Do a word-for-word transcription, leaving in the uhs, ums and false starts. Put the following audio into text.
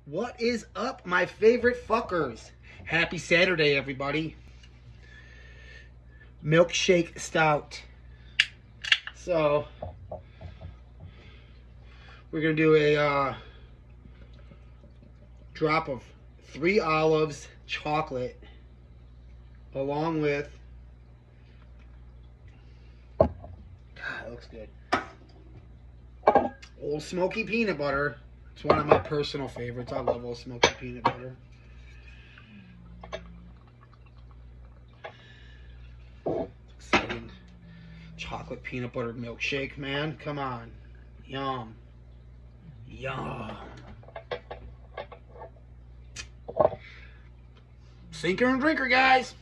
What is up, my favorite fuckers? Happy Saturday, everybody. Milkshake stout. So, we're going to do a uh, drop of three olives, chocolate, along with, God, it looks good, Old Smoky peanut butter. It's one of my personal favorites. I love Old Smoky peanut butter. Exciting. Chocolate peanut butter milkshake, man. Come on. Yum. Yum. Sinker and drinker, guys.